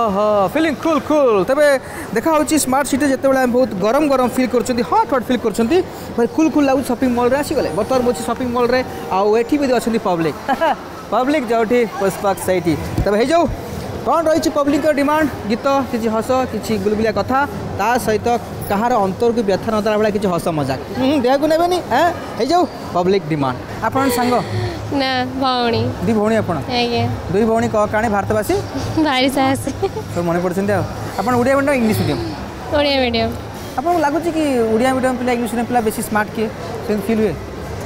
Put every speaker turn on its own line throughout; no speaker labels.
हाँ filling cool cool तबे देखा होची स्मार्ट सिटी जते बेला बहुत गरम गरम फील करछंती हॉट हॉट फील करछंती पर कूल कूल लागु शॉपिंग मॉल रे आसी गले बतर मोची शॉपिंग मॉल रे आ एठी भी अछंती पब्लिक पब्लिक जोठी पुष्पक सैठी तबे हे जाऊ कौन रही पब्लिक डिमांड गीत किसी हस किसी गुलगुलिया कथा ता सहित कहार अंतर को व्यथा न देला किसी हस मजाक देह को नेबेनी हे जाऊ पब्लिक डिमांड आपन संग
ना भौणी
दी भौणी आपन
आगे
दुई भौणी काणे भारतवासी
भारी साहसी
तो मन पड़छन आपन Odia medium English medium
Odia medium
आपन लागु कि उड़िया मीडियम पिला इंग्लिश मीडियम पिला बेसी स्मार्ट किए से फील हुए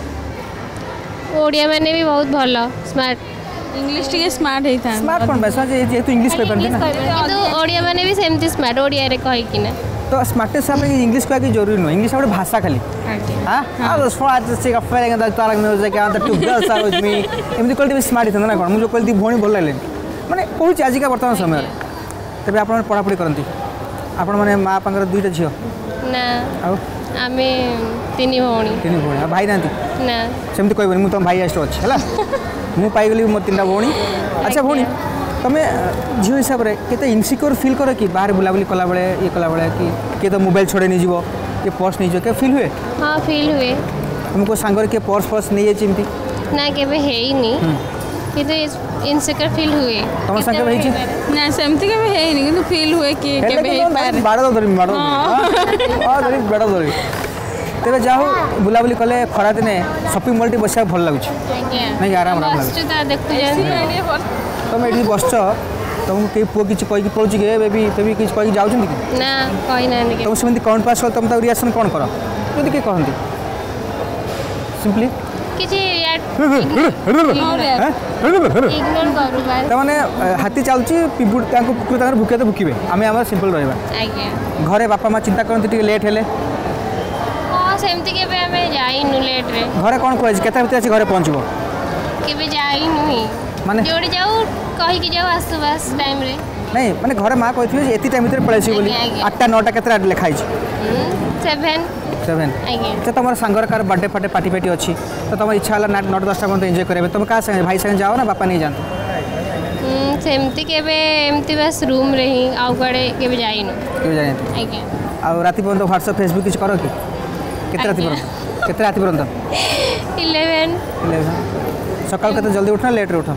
ओडिया माने भी बहुत भलो स्मार्ट
इंग्लिश टिके स्मार्ट हेता
स्मार्ट कोन बेसा जे तो इंग्लिश पेपर ना
तो ओडिया माने भी सेमती स्मार्ट ओडिया रे कहि कि ना
तो स्मार्टेस्ट सामने इंग्लिश का जरूरी नहीं इंग्लिश गोटे भाषा खाली हाँ हाँ से तारक music two girls are with me एमती कहते स्मार्ट होता ना कौन मुझे कहती भौणी भल लगे माने कहूँ आजिका बर्तमान समय तेज आप पढ़ापढ़ी करती आपण मैंने माँ बापा दुईटा झील
ना आमे तीन भौणी
भाई ना
ना
सेमती कहबनी मुझे तुम भाई आस्ट अच्छे है मु पाईगली मोर तीन भौणी अच्छा भौणी तुम झील हिसाब से केते इनसिक्योर फील कर कि बाहर बुलाबुली कला बेले ये कला बेले कि किए तो मोबाइल छड़े नहीं जीव कि पर्स नहीं जीव क्या फील हुए
हाँ फील हुए
तुमको सांगर के पर्स पर्स नहीं जाए
ना केबे है ही नहीं कि तो इनसिक्योर फील हुए
तुम संगे भाई
ना सेमती केबे है नहीं किंतु फील हुए कि केबे है पार
बाड़ा धरी मारो हां धरी बड़ा धरी तेरे जाओ बुलाबुली कले खरा दिने शॉपिंग मॉल टी बसिया भल लागुछ नहीं आराम आराम लागुछ
ता देखु जानी
तुम एठी बसछ तुम के पुओ किछ कहि के पळुछ के बेबी बेबी किछ कहि जाउछन कि
ना कहि ना कि
तुम सेमती काउंट पास तुम ता रिएक्शन कोन कर जदी के कहंती सिंपली
किछि इग्नोर करू बार
त माने हाथी चालची पिबुड तांको पुकुर तांकर भुके तो भुकिबे आमे हमर सिंपल रहबा
आज्ञा
घरे बापा मां चिंता करंती टिके लेट हेले
हां सेमती केबे हमें जाइनु लेट रे
घरे कोन कहै केता भीतर अछि घरे पहुंचबो
केबे जाइनु ही
माने
जोड़ी जाऊ कहि कि जाऊ आसु बस टाइम रे
नहीं माने घरे मां कहथिबे जे एती टाइम भीतर पळैछि बोली 8टा 9टा केतरा लिखाइ छै
7 आज्ञा
अच्छा तुम सांगर कार बर्थडे फटे पार्टी पेटी अच्छी तो तुम इच्छा है 9 10टा पर्यटन एंजॉय करेंगे तुम क्या संगे भाई संगे जाओ ना बापा नहीं जानते
सेमती केबे एमती बस रूम रे ही आउ गड़े केबे जाइनु
केबे जाइनु
आज्ञा
आ राती पर्यंत व्हाट्सएप फेसबुक किछ करो कि केते राती पर्यंत
11
सकाल केते जल्दी उठना लेट रे उठ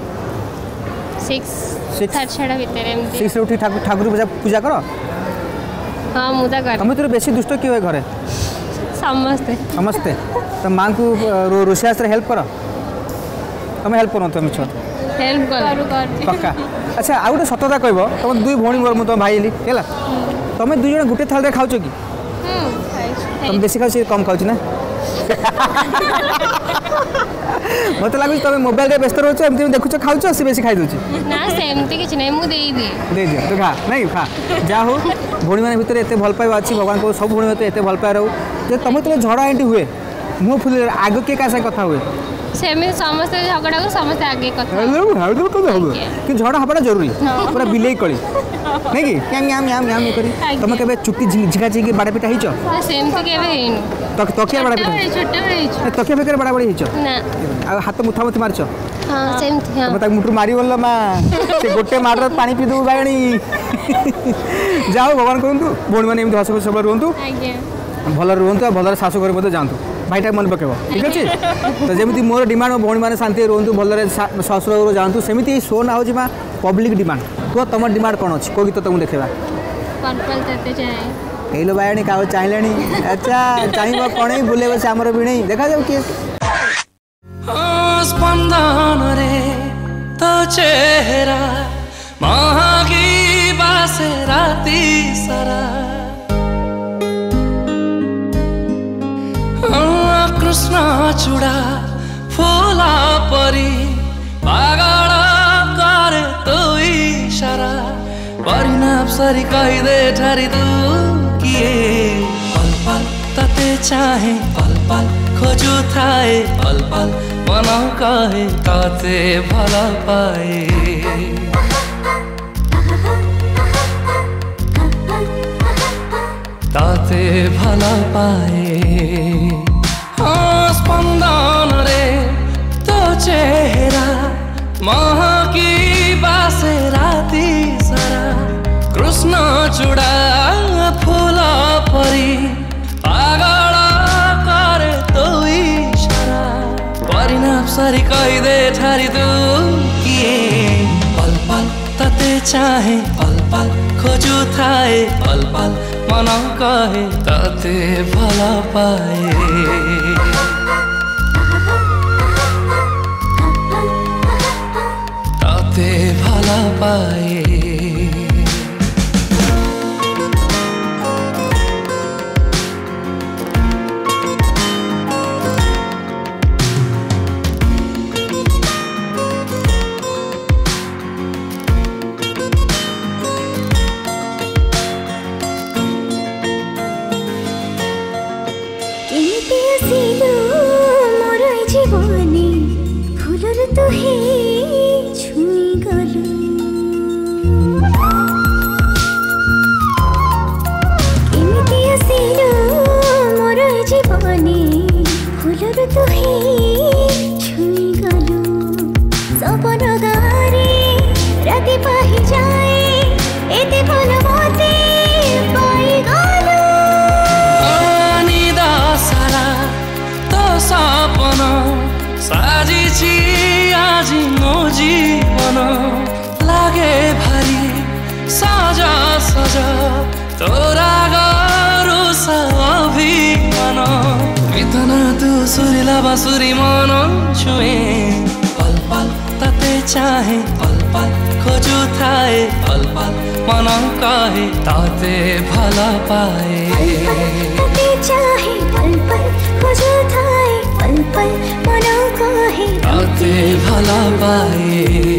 6 छड़ा भीतर एमती
6 रे उठी ठाकुर पूजा करो
हां मुदा कर
तुम तो बेसी दुष्ट की होय घरे
समस्ते
समस्ते तो मां को रोषियास रे हेल्प करो तुम हेल्प करो तुम छ
हेल्प करू
पक्का अच्छा आ गोटे सतता कहबो तुम दुई भौणी मु तुम भाई हेला तुम दुई जण गुटे थाल रे खाउछो कि तुम बेसी खाउ से कम खाउछ ना मत लागु तुम मोबाइल रे व्यस्त रहछ एमती देखुछ खाउछ से बेसी खाइ दोछ
ना सेमती किछ नै मु देई दे
तो खा नहीं खा जा हो भौणी माने भीतर एते भल पाइबा अछि भगवान को सब भौणी एते भल पाइ रहू जे तुम तो झड़ा एंटी हुए मुंह फुल आगे के का से कथा हुए
सेमी समस्त झगड़ा को समस्त आगे कथा
हेलो तो हो कि झड़ा हबड़ा जरूरी पूरा बिलेई कली नहीं कि याम याम याम याम करी तुम केबे चुट्टी झिका झिकी बाड़ा पिटा हिचो
सेमती केबे हेनु
तकिया बाड़ा पिटा
छोटे बड़े हिचो
तकिया फेकर बाड़ा बड़ी हिचो
ना
आ हाथ मुठा मुठी मारछो
हां सेमती हां
तुम मुठु मारी बोल मा से गोटे मार पानी पी दू बायणी जाओ भगवान करंतु भौणी माने एमती हस हस सब रहंतु
आज्ञा
भल रुहतु भल शाशु घर मत जातु भाईटा मन पकेब ठीक अच्छे तो जमी मोर डिमांड मो भौणी मैंने शांति रुहतु भलरे ससुर जातु सेमती शो ना हो पब्लिक डिमांड कह तुम डिमांड कौन अच्छी कौ गीत तुमको देखा
पर्पल तते चाहे
एलो बायणी का चाहिए अच्छा चाहिए कौन बुले बस आमर भी देखा जाऊ किए
स्पंदन रे तो चेहरा महागी बासे राती सारा कृष्ण चूड़ा फूला परी पागल करे तो इशारा परिणाम सरी कही दे ठारी तू किए पल पल तते चाहे पल पल खोजू थाए पल पल मन कहे ताते भला पाए ताते भला पाए स्पंदन रे तो चेहरा महकी बासे राती सारा कृष्ण चूड़ा फूल परी पागल करे तो इशारा परिणाम सरी कहिदे ठारी तू किए पल पल तते चाहे पल पल खोजु थाए पल पल मन कहे तते भल पाए तते भल पाए तोरा गरु अभिमान इतना तू सुरीला बाँसुरी मन छुए पल पल तते चाहे पल पल खोजु थाए पल पल मन कहे तते भल पाए
तते चाहे पल पल खोजु थाए पल पल मन कहे
तते भल पाए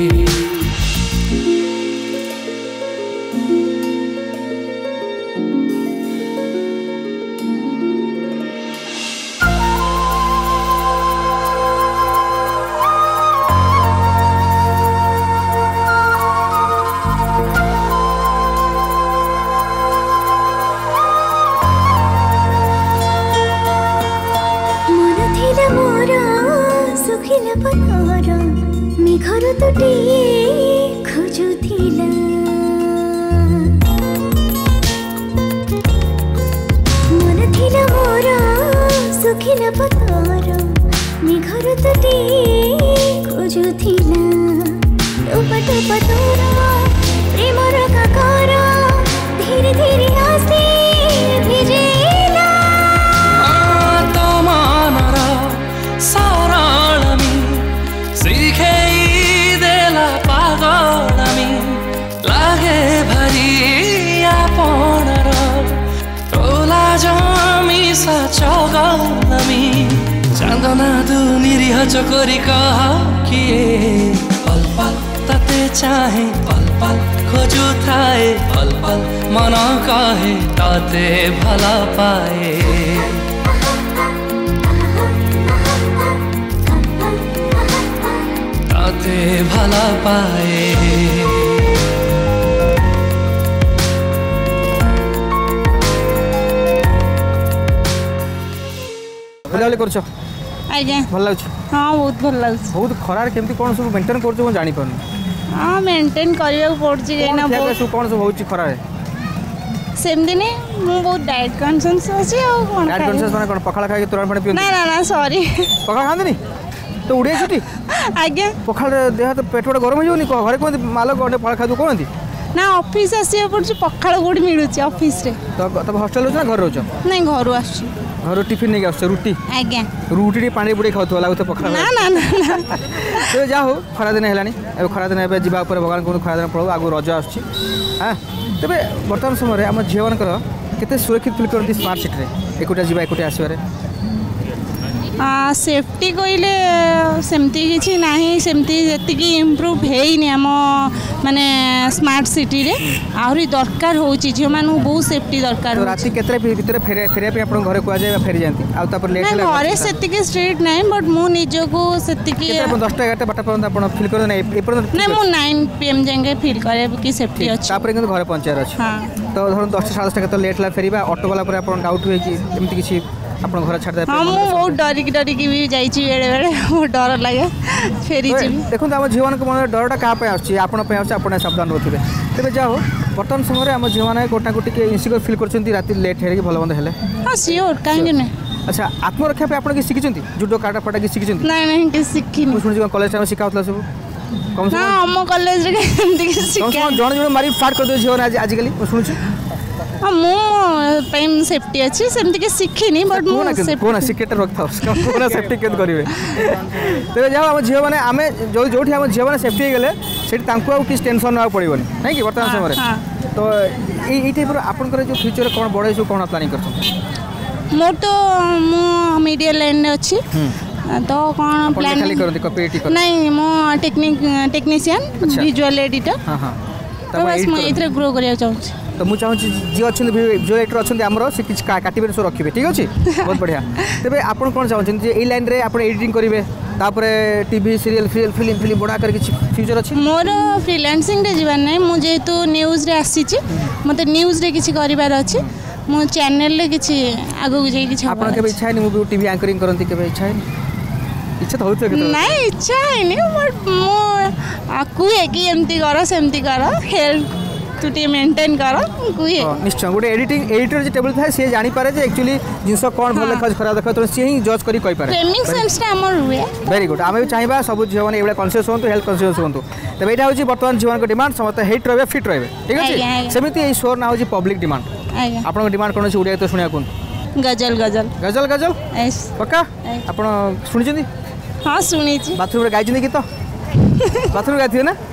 मेघर तुटे खोजुथिला मन थिला मोर सुखिला पतर मेघर तुटे खोजुथिला टोप टोप तोर प्रेमर काकर धीरे धीरे आसे भिजेला
तो मनर सरलमी सीखे लागे भरी आपणर टोला जमी सचगलमी चांदना तू निरीह चकोरी कह किए पल पल तते चाहे पल पल खोजु थाए पल पल मन कहे तते भल पाए तते भल पाए
बुलाबुली कर
आज्ञा
भल लगे
हाँ बहुत भल लगे
बहुत खरार केमती कौन सब मेंटेन कर जानी पारनी
हाँ मेंटेन करने पड़े कहीं
सब कौन सब होची खरार
सेमती नहीं मु बहुत डाइट कॉन्शियस अच्छी कौन
डाइट कॉन्शियस माने कौन पखाला खाई तोराण पानी पियो
ना ना ना सॉरी
पखाला खांदे नी तो उड़े छुटी
आज्ञा
पखाल देह तो पेट गरम हो जानी घरे कहते माल गंडे फल खादु कहती
ना ऑफिस आसिया पड़छ पखाल कोडी मिलुछ ऑफिस रे
तो तब हॉस्टल रोज ना घर रोज
नहीं घर आछ
घर टिफिन नहीं आस रुटी
आज्ञा
रुटी पानी बुड़े खाऊ लागू पखाल
ना ना ना
तो जा हो खरा दिन है खरा दिन ए जा भगवान को खरा दिन पड़ो आगु रज आस तेरे बर्तमान समय आम झील मानकर केते सुरक्षित फील करती स्मार्ट सिटी एकुटा जीवा एकुटा आसबार
सेफ्टी कहले सेमती किसी ना सेमती जी इम्प्रूव होनी आम माने स्मार्ट सिटी रे आहरी दरकार हो झील मानू बहुत सेफ्टी दरकार
तो राति केतरे भीतर फेरिया पे आपण घरे कुआ जाय फेरी जानती आ तापर लेट
ना घरे सेतिके स्ट्रीट नहीं बट मु निजको सेतिके
10 टा 11 बाटा पर्यंत आपण फील कर नहीं ए पर्यंत
नहीं मु 9 पीएम जाके फील करे कि सेफ्टी अछि
तापर किंतु घरे पहुंचार अछि
हां
तो धर 10 टा 7 टा लेट ला फेरीबा ऑटो वाला पर आपण डाउट हुए कि एमती किसी आपण घर छाड़ दे
हां मु बहुत डरिकी भी जाई छी बेले बेले बहुत डर लागे फेरी छी
देखो हम जीवन को मन डरटा कहाँ पे आछी आपण पे आछी आपण सावधान रहथिबे तेबे जाओ बर्तमान समय आम झील मैंने गोटा गोटी इनसिक्योर फिल कर राति लेट है कि भल मंद हेले
हाँ सियोर कहीं नहीं
अच्छा आत्मरक्षा पे आपन कि शिखिचंती जुडो काटा फाटा कि शिखिचंती
नहीं नहीं कि सीखिनी
सुन कॉलेज टाइम शिखाउतला सब कम से
हाँ हम कॉलेज रे एमती कि शिखा
जण जण मारी फाट कर दे झियो ना आज काली सुनुछु
हाँ मो टाइम सेफ्टी अच्छी सेमती कि शिखिनी बट मो
कोना सिक्रेट रखथाओ कोना सेफ्टी केत करिवे तेरे जाओ हम झियो माने आमे जो जोठी हम झियो माने सेफ्टी गेले सेठी तांको आ किस टेंशन ना पड़िबनी नहीं कि वर्तमान समय रे तो ई टाइप रो आपनकर जो फ्यूचर कोन बडे सु कोन प्लानिंग करछन
मोर तो मो मीडिया लाइन अच्छी तो कौन प्लान
खाली करते कॉपी
नहीं मो टेक्नीशियन विजुअल एडिटर
हां हां
तो बस मैं इधर ग्रो करिया चाहूँ
तो मुझे चाहूँ जी अच्छे विजुअल एक्टर अच्छा आमर से किसी काटे सब रखिए ठीक अच्छे बहुत बढ़िया तेज आप कौन चाहते ये लाइन रे आप एडिटिंग करेंगे तापर टीवी सीरियल फिल्म फिल्म बड़ा कर फ्यूचर अच्छी मोर
फ्रीलांसिंग रे जीवन नहीं मुझे जेहेतु न्यूज रे आसी मत न्यूज रे किसी करार अच्छी मो चैनल रे किसी आगो जाई किसी
आपन के इच्छा है मु टीवी एंकरिंग करंती के इच्छा है इच्छा तो होते
नहीं इच्छा है नहीं बट मो आकु है कि एमती करो सेमती करो हेल्थ तू टी मेंटेन करो कोई
निश्चय गोटे एडिटर जे टेबल था से जानि पारे जे एक्चुअली जिंस कोन भल देखा खराब देखा तो से ही जज करी कहि पारे
फ्रेमिंग सेंस ता हमर हुए
वेरी गुड आमे भी चाहिबा सब जीवन माने एबला कॉन्शियस होंतु हेल्थ कॉन्शियस होंतु तबे एटा होची वर्तमान जीवन को डिमांड समस्त हेट रहबे फिट रहबे ठीक अछि सेमिति ए शोर ना होची पब्लिक डिमांड आपन डिमांड कोन अछि उडिया तो सुनिया कोन
गजल गजल
गजल गजल
यस
पक्का आपन सुनि जंदी
हां सुनि छी
बाथरूम रे गाइ जंदी गीत बाथरूम गाइथियो ना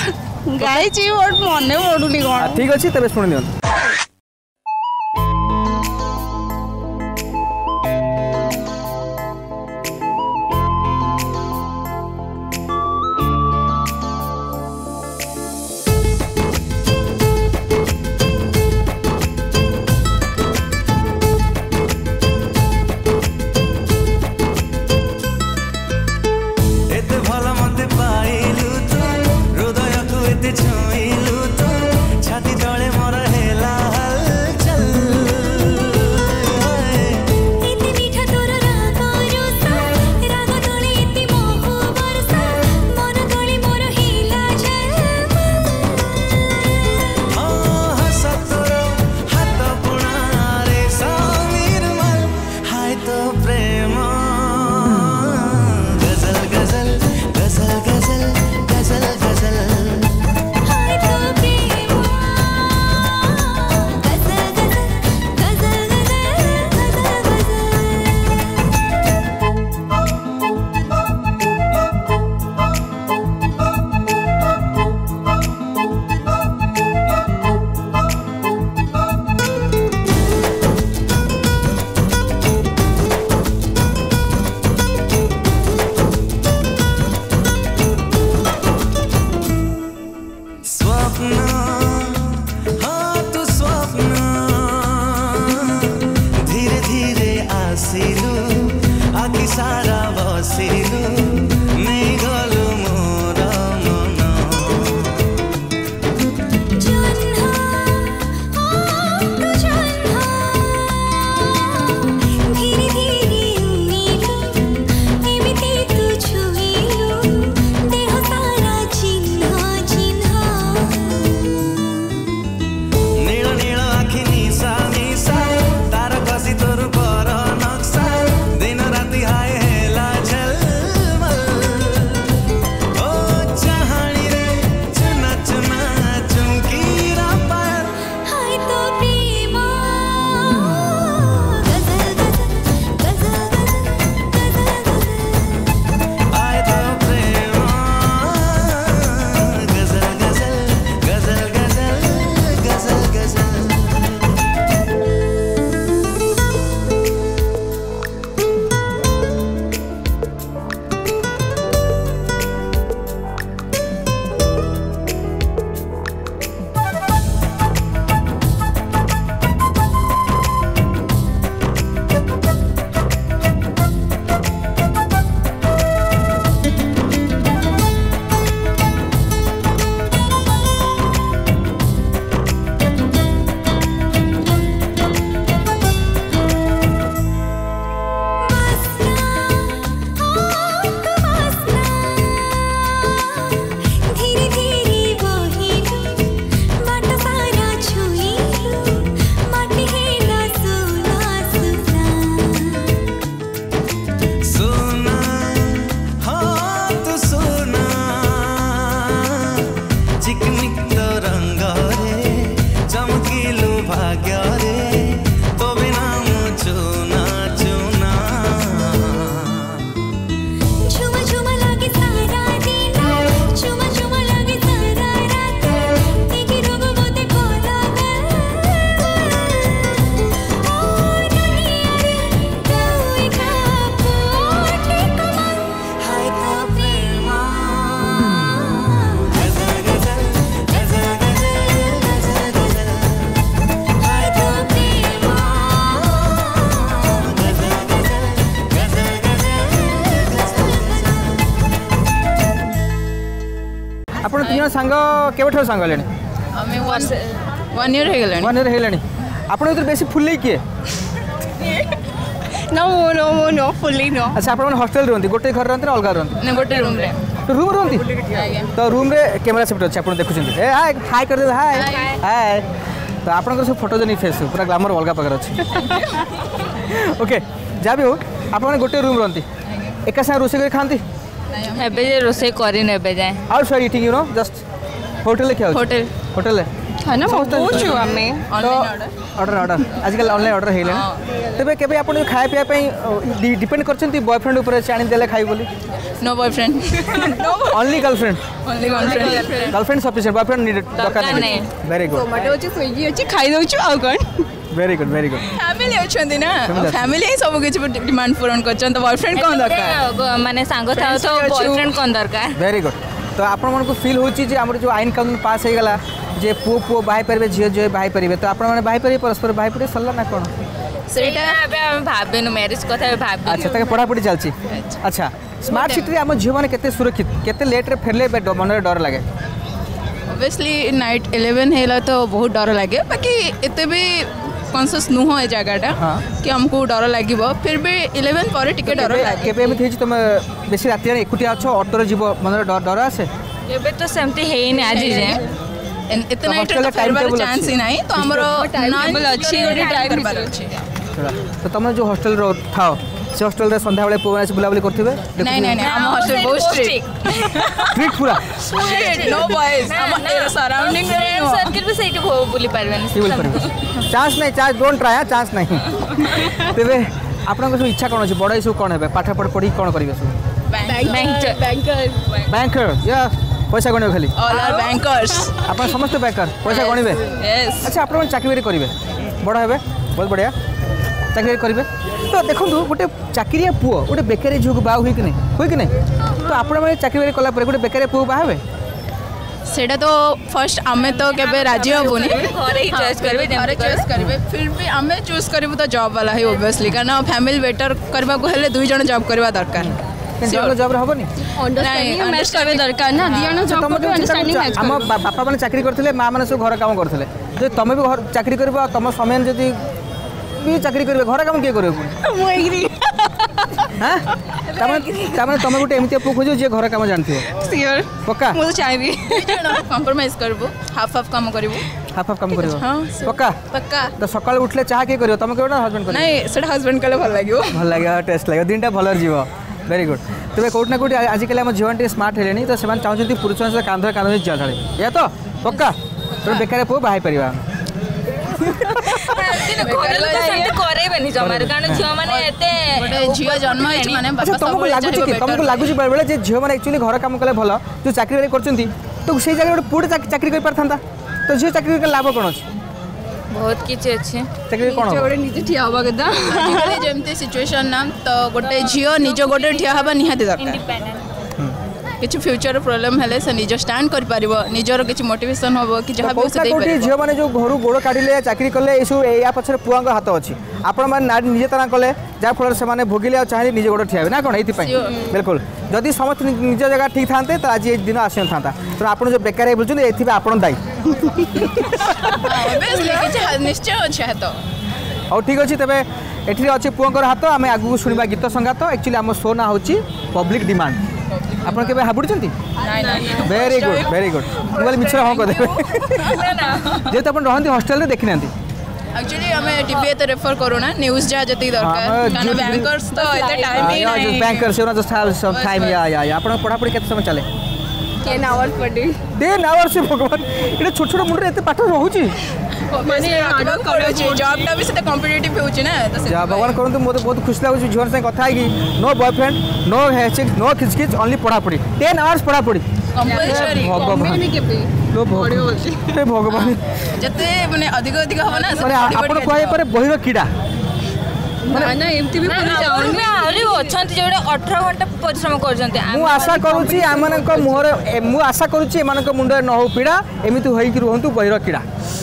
गाई छी बट मने पडुनी कोन
ठीक अछि तबे सुनि दियन
छुईलु तो छाती जले मोर हेला
ଆପଣ ତିନି ଜଣ ସାଙ୍ଗ କେବେଠାରୁ ସାଙ୍ଗ ହେଲେଣି?
ଆମେ 1 year ହେଇଗଲାଣି।
1 year ହେଇଗଲାଣି। ଆପଣ ଭିତରେ ବେଶୀ ଫୁଲେଇ କିଏ?
No fully no.
अच्छा आप हॉस्टल रहती गोटे घर रहते अलग रहती
गोटे रूम रे
रूम रहती तो रूम रे कैमरा सेफ्ट अच्छे आप देखुं हाय हाय कर हाय हाय तो आप सब फोटोजेनिक फेस पूरा ग्लामर अलग प्रकार अच्छे ओके जहाँ भी हो आप गोटे रूम रहती एका साथ रोसे कर खाती
रोसे कर जाए
outside eating you know just hotel क्या
होटल
होटल
है ना बहुत
ऑर्डर ऑर्डर आजकल ऑनलाइन ऑर्डर है तेरे केबे आप खाया पीया डिपेंड कर बॉयफ्रेंड ऊपर आनी देले खाई बोली
no boyfriend
only girlfriend girlfriend sufficient boyfriend need दरकार नहीं वेरी गुड
टमाटो अछि स्विगी अछि खाई दउछु आ कोन
वेरी गुड
फैमिली अछंती ना फैमिली ही सब कुछ डिमांड पूर्ण करछन तो बॉयफ्रेंड कोन दरकार माने सांग था तो बॉयफ्रेंड कोन दरकार
वेरी गुड तो आपण मन को फील होची जे हमर जो आईन कानून पास हे गला जे पुओ पुओ बाय परबे झियो झियो बाय परबे तो आपण माने बाय परबे परस्पर बाय पड़े सल्ला ना कोन
सेटा हम भाबेनु मैरिज कथा भाबे
अच्छा तके पढ़ा पढ़ी चलची अच्छा स्मार्ट सिटी रे हम झियो माने केते सुरक्षित केते लेट रे फेरले मन रे डर लागे
ऑब्वियसली नाइट 11 हेला तो बहुत डर लागे बाकी एते भी कॉन्शियस नुह ए जगहटा कि हमको डर लागिबो फिर भी 11 पर टिके डर लागे
केबे एमि थेछि तुम बेसी राति रे एकुटिया अछो ऑटो रे जीवो मन रे डर आसे
एबे तो सेमती हेइन आज जे इतना नाइट टाइम टेबल चांस ही नहीं तो हमरो टाइम टेबल अच्छी गोटे ट्राई करबार अछि
तो तुम जो हॉस्टल रो थाओ से हॉस्टल रे संध्या बेले पुआ बुला बुली करथिबे
नहीं हम हॉस्टल बहुत स्ट्रिक्ट
स्ट्रिक्ट पूरा
नो बॉयज हम सराउंडिंग सर्किल भी सही बुली पारबेन
की बोल परबे चांस नहीं चांस डोंट ट्राई चांस नहीं तेबे आपन को इच्छा कोन अछि बडई सु कोन हेबे पाठ पढ़ पढ़ी कोन करिवे सु बैंकर या पैसा गणिबे खाली
ऑल आर बैंकर्स
अपन समस्त बैंकर पैसा गणिबे
यस
अच्छा आपन चाकरी करिवे बड़ हेबे बहुत बढ़िया चाकरी करिवे तो देखो गोटे चाकरिया पुओ गोटे बेकारी झील को बाहा हुई कि नहीं तो आपण मैंने चाकरी कला गोटे बेकारी पुओ बाहा हे
सेटा तो फर्स्ट आमे तो केबे राजी होबोनी घरे ही चॉइस करबे घरे चॉइस करबे फिर भी आमे चूज करबो तो जॉब वाला ही ऑब्वियसली कारण फैमिली बेटर करबा को हेले दुई जण जॉब करबा दरकार
जॉब रहबनी
अंडरस्टैंडिंग मैच करबे दरकार ना दुई जण जॉब करबे अंडरस्टैंडिंग मैच
हम बापा माने चाकरी करथिले मां माने सब घर काम करथिले जे तमे भी घर चाकरी करबा तम समय जदी भी चाकरी करबे घर काम के करबे
मु एग्री
हां तमे तमे गुटे एमती पु खोजो जे घर काम जानथियो
श्योर
पक्का
मु तो चाहबी कंप्रोमाइज करबो हाफ काम करबो
हाफ काम करबो
हां पक्का
तो सकाळ उठले चाह के करियो तमे केना हस्बैंड करियो
नहीं सेटा हस्बैंड कले भल लागियो
टेस्ट लागियो दिनटा भलर जीवो वेरी गुड तेरे कोट ना कोटी आजिकल आम झीवन स्मार्ट है तो से चाहते पुरुष कांधे कांधे जा ढाले या तो पक्का तो बेकार पुओ बाहाई पार तुमको लगुच बेले झील मैंने एक्चुअली घर कम कले भल जो चाकरी कर तो से जगह गोटे पुओटे चाकरी कर पारथा तो झील चाकरी कर लाभ कौन अच्छे
बहुत किछि अछि
चाकरी कोन
गोटे निजे ठिया होबा कदा आजिकल जेमते सिचुएशन ना तो गोटे झियो निजो गोटे ठिया होबा निहाती दरकार इंडिपेंडेंट किछि फ्यूचर प्रॉब्लम हेले से निजो स्टैंड कर पारिबो निजर किछि मोटिवेशन होबो कि जहां भी से दे पारिबो
झियो माने जो घरु गोड़ काढिले चाकरी करले एसु या पछरे पुआंग हाथ अछि आपण माने निजे तना कले जा फल से माने भोगिले आ चाहि निजे गोड़ ठियाबे ना कोन एथि पई बिल्कुल जदि समस्त निज जगह ठीक थांते तो आज दिन आसन थांता तो आपण जो बेकार हे बोलछन एथि आपण दाई
ऑब्वियसली किछि निश्चय अछि तो
और ठीक अच्छे तेरे एठी अच्छे पुओंकर हाथ आम आगू शुणा गीत संगात एक्चुअली आम शो ना होची पब्लिक डिमांड आपन केबे हाबुडछंती वेरी गुड मोबाइल मिछरा हो कर देबे जे त अपन रहंती हॉस्टल रे देखि नांती
एक्चुअली हमें टीवी तो रेफर करू ना न्यूज़ जा जति दरकार काना बैंकर्स तो एते टाइम ही नहीं
bankers you know just have some time या अपन पढ़ा पढ़ी केते समय चले
10 आवर्स पर डे
10 आवर्स से भगवान एटा छोट छोट मुंडे एते पाठ रहउची
माने आडो करूची जॉब टा भी से कॉम्पिटिटिव होची ना तो
जा भगवान करंतु मोते बहुत खुश लागुची झोर से कथा है कि नो बॉयफ्रेंड नो हैचिक नो खिचकिच ओनली पढ़ा पढ़ी 10 आवर्स पढ़ा पढ़ी
कंपलसरी कम्युनिटी के पे
लो भगवान
जते माने अधिक हो ना
माने आपण कहै पर बहिर कीड़ा
ना एमती भी पूरी जाउन में आरे अछंती जेडे 18 घंटा परिश्रम करजंती
मु आशा करूची आमनक मुहर मु आशा करूची एमानक मुंडे न हो पीड़ा एमिति होई कि रहंतु बहिर कीड़ा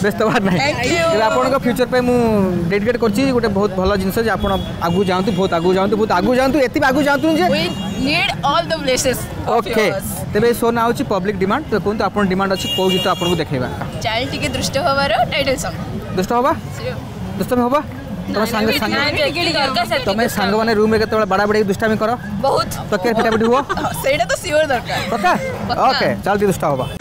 व्यस्त बात नहीं आपन फ्यूचर पे मु डेडिकेट करछि गोटे बहुत भलो जिंस जे आपन आगु जांतु बहुत आगु जांतु बहुत आगु जांतु एति आगु जांतु जे
we need all the blesses
okay तेबे सो ना होछि पब्लिक डिमांड तो कोन तो आपन डिमांड अछि को गीत आपन को देखेबा
चाइल्ड टिके दृष्ट होबार टाइटल सॉन्ग
दुष्ट होबा दुष्ट में होबा तुम संग तुम सांग माने रूम में केते बड़ा बड़ा दुष्टामी करो
बहुत
तो के पिटा पिटी हुआ
सेटा तो सियोर दरकार
पक्का ओके चल दी दुष्टा होबा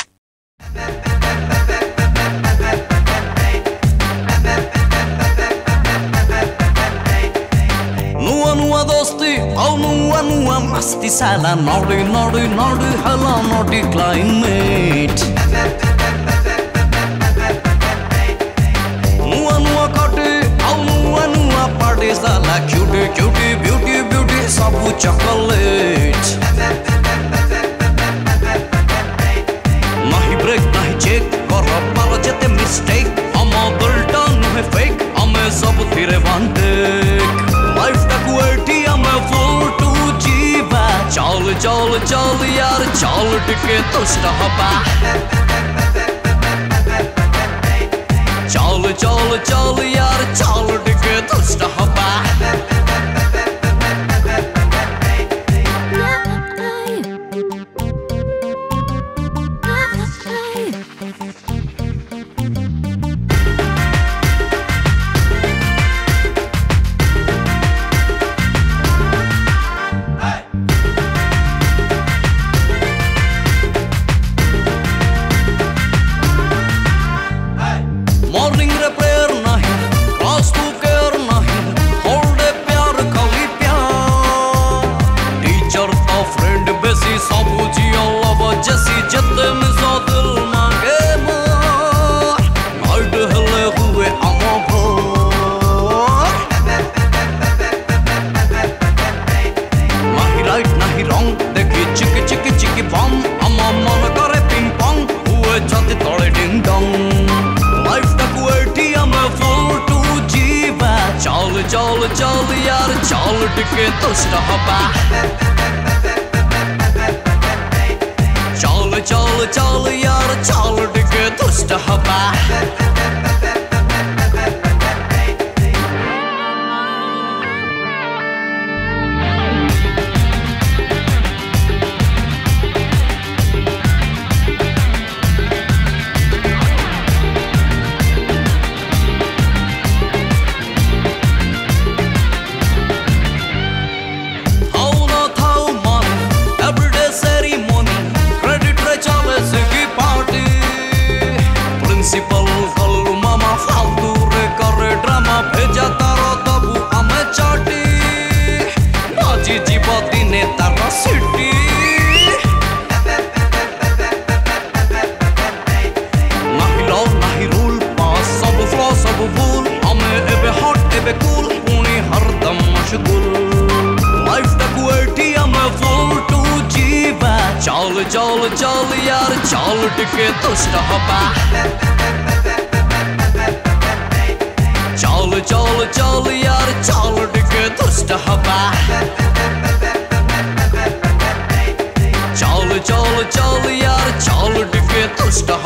नुआ नुआ दोस्ती औ नुआ नुआ मस्ती साला नडी नडी नडी हला नडी क्लाइमेट नुआ नुआ कटे औ नुआ नुआ पार्टी साला क्यूटी क्यूटी ब्यूटी ब्यूटी सब चॉकलेट नाही ब्रेक नाही चेक कर पार जते मिस्टेक हम दिलटा नुहे फेक हमें सब थिरे वांटेक लाइफ तक वेटी हमें फुल टू जीवा चल चल चल यार चल टिके तुष्ट हबा चल चल चल यार चल टिके तुष्ट हबा मॉर्निंग रे प्रेयर नहीं क्लास टू केयर नहीं होल डे प्यार खाली प्यार टीचर तो फ्रेंड बेसी सब जियो लव जैसी जते मिसो दिल मांगे मोर नाइट हले हुए अमो भोर नहीं राइट नहीं रॉन्ग देखी चिकी चिकी चिकी बम अमो मन करे पिंग पोंग हुए छाती तले डिंग डोंग लाइफ तक वेटी हमें फुल टू जीवा चल चल चल यार चल टिके तुष्ट हबा चल चल चल यार चल टिके तुष्ट हबा प्रिंसिपल कल्लू मामा फालतू रे करे ड्रामा भेजा तारो तबु हमें चाटी बाजी जीवा दिने तारा सिटी नहीं लव नहीं रूल पास सब फ्लो सब भूल हमें एबे हॉट एबे कूल पुणी हरदम मशगूल लाइफ तक वेटी हमें फुल टू जीवा चल चल चल यार चल टिके तुष्ट हबा चल चल चल यार चल टिके तुष्ट हबा चल चल चल यार चल टिके तुष्ट